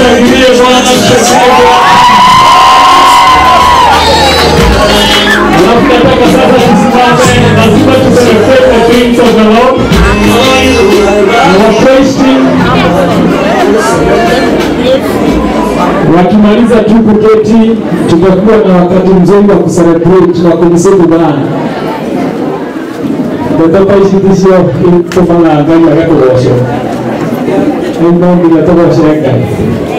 tumshangilie Bwana, tumshangilie Bwana. Alafu nataka sasa tusimame, lazima tusherehekee the things of the Lord. Wakimaliza tu kuketi, tutakuwa na wakati mzuri wa kucelebrate na kumsifu Bwana. Ndio hizi sio kufanya angalia yako washo. Ndio ndio tutawashirika.